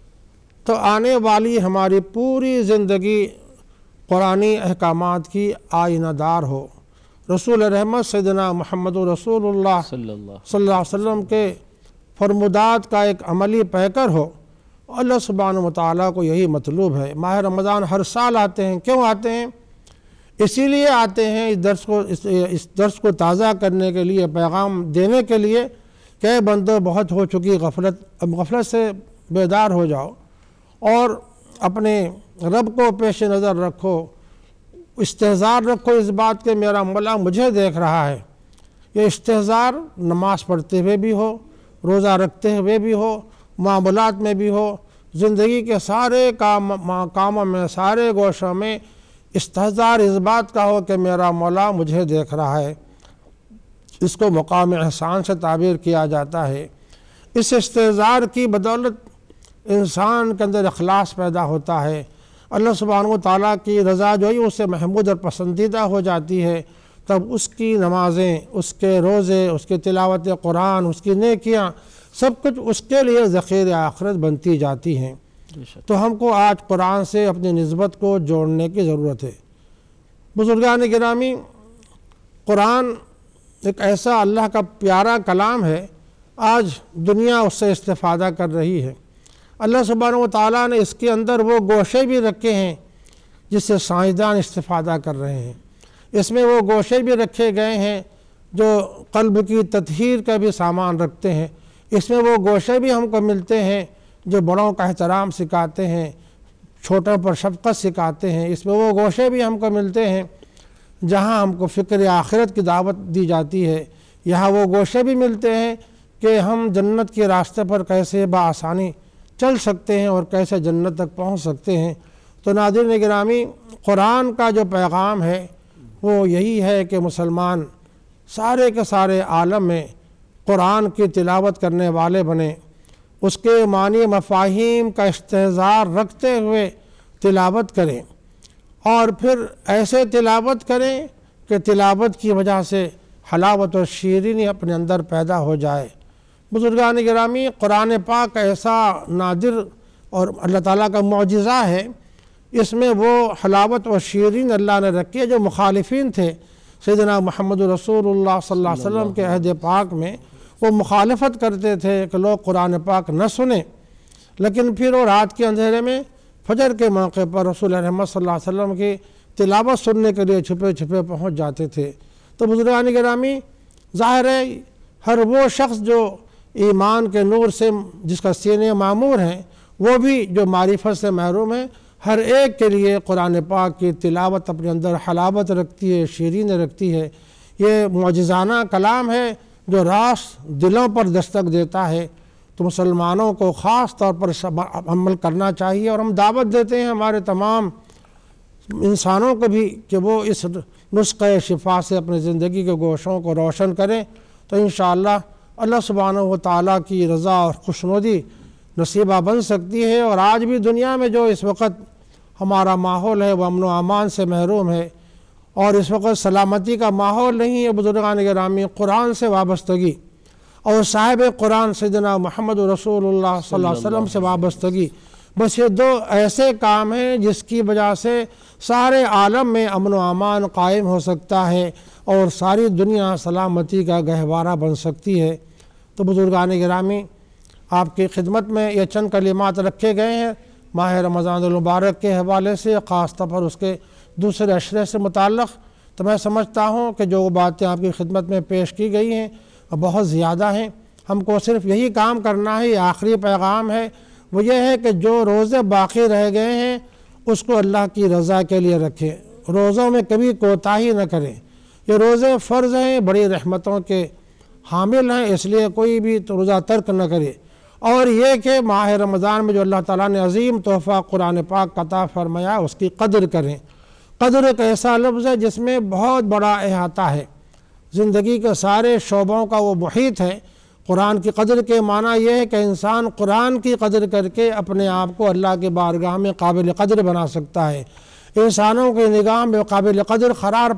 तो आने वाली हमारी पूरी ज़िंदगी कुरानी अहकामात की आइनादार हो। रसूल रहमत सैयदना मुहम्मद रसूलुल्लाह सल्लल्लाहु अलैहि वसल्लम के फरमुदात का एक अमली पैकर हो। अल्लाह सुब्हानहु व तआला को यही मतलूब है। माह रमज़ान हर साल आते हैं, क्यों आते हैं? इसीलिए आते हैं इस दर्स को ताज़ा करने के लिए, पैगाम देने के लिए कि बंदो बहुत हो चुकी गफलत, अब गफलत से बेदार हो जाओ और अपने रब को पेश नज़र रखो, इस्तेज़ार रखो इस बात के मेरा मौला मुझे देख रहा है। ये इस्तेज़ार नमाज़ पढ़ते हुए भी हो, रोज़ा रखते हुए भी हो, मामलात में भी हो, ज़िंदगी के सारे कामों में, सारे गोशों में इस्तेज़ार इस बात का हो कि मेरा मौला मुझे देख रहा है। इसको मकाम एहसान से ताबीर किया जाता है। इस इस्तेज़ार की बदौलत इंसान के अंदर इखलास पैदा होता है, अल्लाह सुब्हानहु व तआला की रज़ा जो ही उससे महमूद और पसंदीदा हो जाती है। तब उसकी नमाज़ें, उसके रोज़े, उसकी तिलावत कुरान, उसकी नेकियां सब कुछ उसके लिए ज़ख़ीर आखिरत बनती जाती हैं। तो हमको आज कुरान से अपनी निस्बत को जोड़ने की ज़रूरत है। बुज़ुर्गान गिरामी, कुरान एक ऐसा अल्लाह का प्यारा कलाम है, आज दुनिया उससे इस्तिफ़ादा कर रही है। अल्लाह सुब्हानहु व तआला ने इसके अंदर वो गोशे भी रखे हैं जिससे साइंसदान इस्तिफ़ादा कर रहे हैं। इसमें वो गोशे भी रखे गए हैं जो क़ल्ब की तत्हीर का भी सामान रखते हैं। इसमें वो गोशे भी हमको मिलते हैं जो बड़ों का एहतराम सिखाते हैं, छोटों पर शफ़क़त सिखाते हैं। इसमें वो गोशे भी हमको मिलते हैं जहाँ हमको फ़िक्र आखिरत की दावत दी जाती है। यहाँ वो गोशे भी मिलते हैं कि हम जन्नत के रास्ते पर कैसे बआसानी चल सकते हैं और कैसे जन्नत तक पहुँच सकते हैं। तो नाज़रीन गिरामी, कुरान का जो पैगाम है वो यही है कि मुसलमान सारे के सारे आलम में कुरान की तिलावत करने वाले बने, उसके मानी मफाहिम का इस्तेज़ार रखते हुए तिलावत करें और फिर ऐसे तिलावत करें कि तिलावत की वजह से हलावत और शीरीनी अपने अंदर पैदा हो जाए। बुज़ुर्गान गिरामी, कुरान पाक ऐसा नादिर और अल्लाह ताला का मौजिज़ा है, इसमें वो हलावत और शीरीन अल्लाह ने रखी है। जो मुखालिफिन थे सैयदना मुहम्मद रसूलुल्लाह सल्लल्लाहु अलैहि वसल्लम के अहद पाक में, वो मुखालफत करते थे कि लोग कुरान पाक न सुने, लेकिन फिर वो रात के अंधेरे में फजर के मौके पर रसूल रहमत सल्लल्लाहु अलैहि वसल्लम की तिलावत सुनने के लिए छुपे छुपे पहुँच जाते थे। तो बुज़ुर्गान गिरामी, ज़ाहिर है हर वो शख्स जो ईमान के नूर से जिसका सीने मामूर हैं, वो भी जो मारिफत से महरूम है, हर एक के लिए कुरान पाक की तिलावत अपने अंदर हलावत रखती है, शीरीन रखती है। ये मौजिज़ाना कलाम है जो रास दिलों पर दस्तक देता है। तो मुसलमानों को ख़ास तौर पर अमल करना चाहिए और हम दावत देते हैं हमारे तमाम انسانوں کو بھی کہ وہ اس نسخہ شفا سے اپنی زندگی کے گوشوں کو روشن کریں، تو انشاءاللہ اللہ سبحانہ و تعالیٰ کی رضا اور خوشنودی نصیبہ بن سکتی ہے۔ اور آج بھی دنیا میں جو اس وقت ہمارا ماحول ہے وہ امن و امان سے محروم ہے، اور اس وقت سلامتی کا ماحول نہیں ہے۔ بزرگان گرامی، قرآن سے وابستگی اور صاحب قرآن سیدنا محمد رسول اللہ صلی اللہ علیہ وسلم سے وابستگی، بس یہ دو ایسے کام ہیں جس کی وجہ سے سارے عالم میں امن و امان قائم ہو سکتا ہے اور ساری دنیا سلامتی کا گہوارہ بن سکتی ہے۔ تو بزرگان گرامی، آپ کی خدمت میں یہ چند کلمات رکھے گئے ہیں ماہ رمضان المبارک کے حوالے سے، خاص طور پر اس کے دوسرے عشرے سے متعلق۔ تو میں سمجھتا ہوں کہ جو باتیں آپ کی خدمت میں پیش کی گئی ہیں بہت زیادہ ہیں، ہم کو صرف یہی کام کرنا ہے۔ یہ آخری پیغام ہے، وہ یہ ہے کہ جو روزے باقی رہ گئے ہیں اس کو اللہ کی رضا کے لیے رکھیں، روزوں میں کبھی کوتاہی نہ کریں۔ یہ روزے فرض ہیں، بڑی رحمتوں کے حامل ہیں، اس لیے کوئی بھی روزہ ترک نہ کرے۔ اور یہ کہ ماہ رمضان میں جو اللہ تعالیٰ نے عظیم تحفہ قرآن پاک عطا فرمایا اس کی قدر کریں۔ قدر ایک ایسا لفظ ہے جس میں بہت بڑا احاطہ ہے، زندگی کے سارے شعبوں کا وہ محیط ہے۔ قرآن کی قدر کے معنی یہ ہے کہ انسان قرآن کی قدر کر کے اپنے آپ کو اللہ کے بارگاہ میں قابل قدر بنا سکتا ہے، انسانوں کی نگاہ میں قابل قدر قرار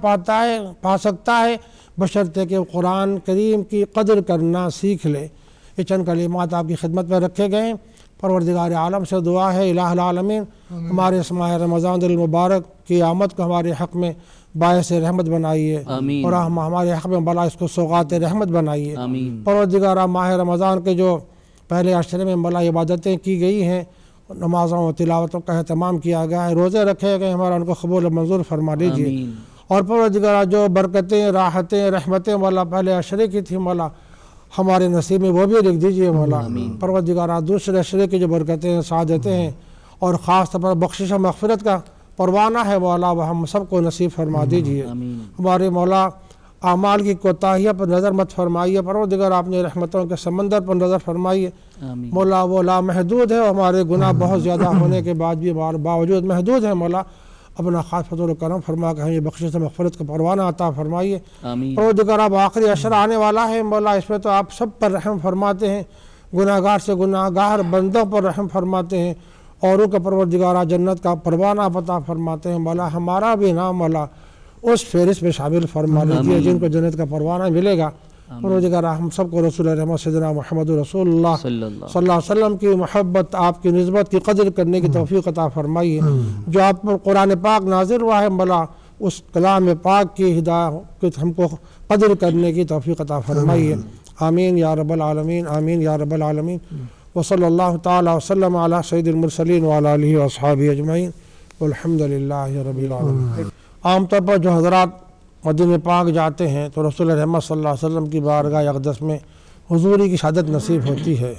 پا سکتا ہے، بشرطے کہ قرآن کریم کی قدر کرنا سیکھ لے۔ یہ چند کلمات آپ کی خدمت میں رکھے گئے ہیں۔ پروردگار عالم سے دعا ہے الہ العالمین ہمارے اس ماہ رمضان المبارک کی آمد کو ہمارے حق میں باعث رحمت بنائیے، اور ہمارے حق میں بلا اس کو سوغات رحمت بنائیے۔ پروردگار ماہ رمضان کے جو پہلے عشرے میں بلا عبادتیں کی گئی ہیں، نمازوں و تلاوتوں کا اہتمام کیا گیا ہے، روزے رکھے گئے، ہمارا ان کو قبول منظور فرما لیجیے۔ اور پروردگار جو برکتیں، راحتیں، رحمتیں مولا پہلے عشرے کی تھی مولا ہمارے نصیب میں وہ بھی لکھ دیجیے مولا۔ پروردگار دوسرے عشرے کی جو برکتیں، سعادتیں ہیں اور خاص طور پر بخشش و مغفرت کا پروانہ ہے مولا، وہ ہم سب کو نصیب فرما دیجیے۔ ہمارے مولا اعمال کی کوتاہیوں پر نظر مت فرمائیے، پروردگار آپ نے رحمتوں کے سمندر پر نظر فرمائیے مولا۔ وہ لامحدود ہے، ہمارے گناہ بہت زیادہ ہونے کے بعد بھی باوجود محدود ہے مولا، اپنا خاص فضل و کرم فرما کہ ہمیں بخشش و مغفرت کا پروانہ عطا فرمائیے۔ پروردگار اب آخری عشرہ آنے والا ہے مولا، اس میں تو آپ سب پر رحم فرماتے ہیں، گناہ گار سے گناہ گار بندوں پر رحم فرماتے ہیں، اوروں کا پروردگار جنت کا پروانہ عطا فرماتے ہیں مولا۔ ہمارا بھی نام مولا اس فہرست میں شامل فرما لیجیے جن کو جنت کا پروانہ ملے گا۔ پروردگار ہم سب کو رسول رحمت سیدنا محمد رسول اللہ صلی اللہ علیہ وسلم کی محبت، آپ کی نسبت کی قدر کرنے کی توفیق عطا فرمائیے۔ جو آپ پر قرآن پاک نازل ہوا ہے مولا، اس کلام پاک کی ہدایت ہم کو قدر کرنے کی توفیق عطا فرمائیے۔ آمین یا رب العالمین، آمین یا رب العالمین۔ وصلی اللہ تعالی وسلم علی سید المرسلین وعلی آلہ واصحابہ اجمعین والحمد للہ رب العالمین۔ عام طور پر جو حضرات مدینہ پاک جاتے ہیں تو رسول رحمت صلی اللہ علیہ وسلم کی بارگاہ اقدس میں حضوری کی شہادت نصیب ہوتی ہے،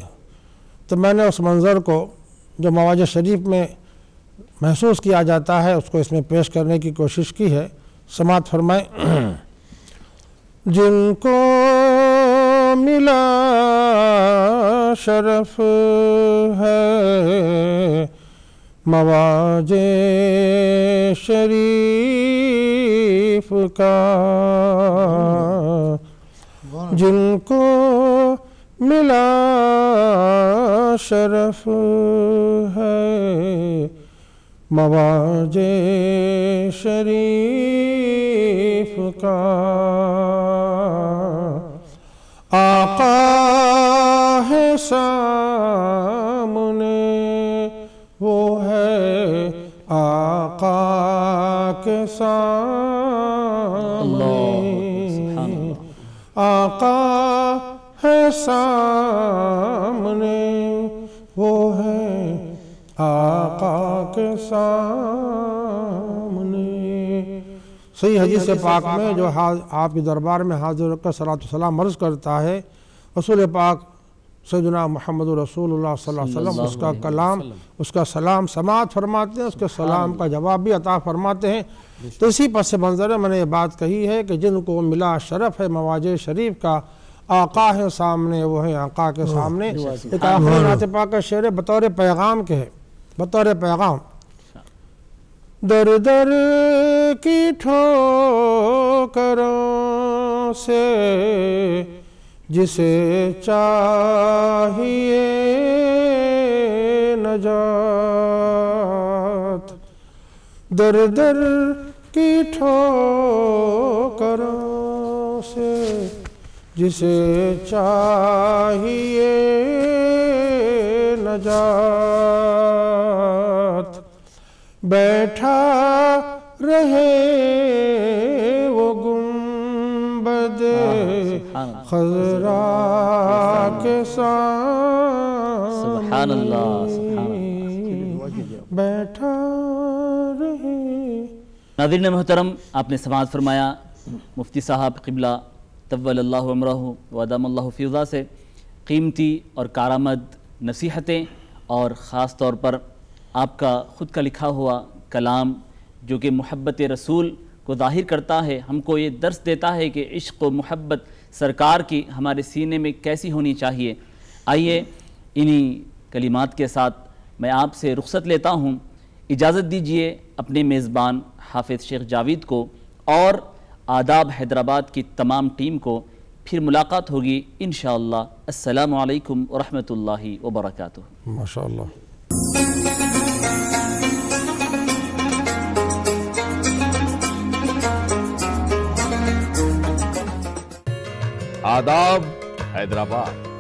تو میں نے اس منظر کو جو مواجہ شریف میں محسوس کیا جاتا ہے اس کو اس میں پیش کرنے کی کوشش کی ہے۔ سماعت فرمائیں۔ جن کو ملا شرف ہے مواج شریف کا، جن کو ملا شرف ہے مواج شریف کا، آقا ہے سامنے وہ ہے آقا کے سامنے، آقا ہے سامنے وہ ہے آقا کے سامنے۔ صحیح حدیث پاک میں جو آپ کے دربار میں حاضر ہو کر صلاۃ و سلام عرض کرتا ہے، رسول پاک سیدنا محمد رسول اللہ صلی اللہ علیہ وسلم اس کا کلام، اس کا سلام سماعت فرماتے ہیں، اس کے سلام کا جواب بھی عطا فرماتے ہیں۔ تو اسی پس منظر میں نے یہ بات کہی ہے کہ جن کو ملا شرف ہے مواج شریف کا، آقا ہے سامنے وہ ہے آقا کے سامنے۔ ایک آخری نعت پاک کا شعر بطور پیغام کے ہے، بطور پیغام در در کی ٹھوکروں سے جسے چاہیے نجات، در در کی ٹھوکروں سے جسے چاہیے نجات، بیٹھا رہے وہ گنبد خضرا کے سامنے، سبحان اللہ، سبحان اللہ، بیٹھا رہے۔ ناظرین محترم، آپ نے سماعت فرمایا مفتی صاحب قبلہ طول اللہ عمرہ وادام اللہ فیضہ سے قیمتی اور کارآمد نصیحتیں، اور خاص طور پر آپ کا خود کا لکھا ہوا کلام جو کہ محبت رسول کو ظاہر کرتا ہے، ہم کو یہ درس دیتا ہے کہ عشق و محبت سرکار کی ہمارے سینے میں کیسی ہونی چاہیے۔ آئیے انہی کلمات کے ساتھ میں آپ سے رخصت لیتا ہوں، اجازت دیجئے اپنے میزبان حافظ شیخ جاوید کو اور آداب حیدرآباد کی تمام ٹیم کو۔ پھر ملاقات ہوگی انشاءاللہ۔ السلام علیکم ورحمۃ اللہ وبرکاتہ۔ ماشاءاللہ۔ آداب حیدرآباد۔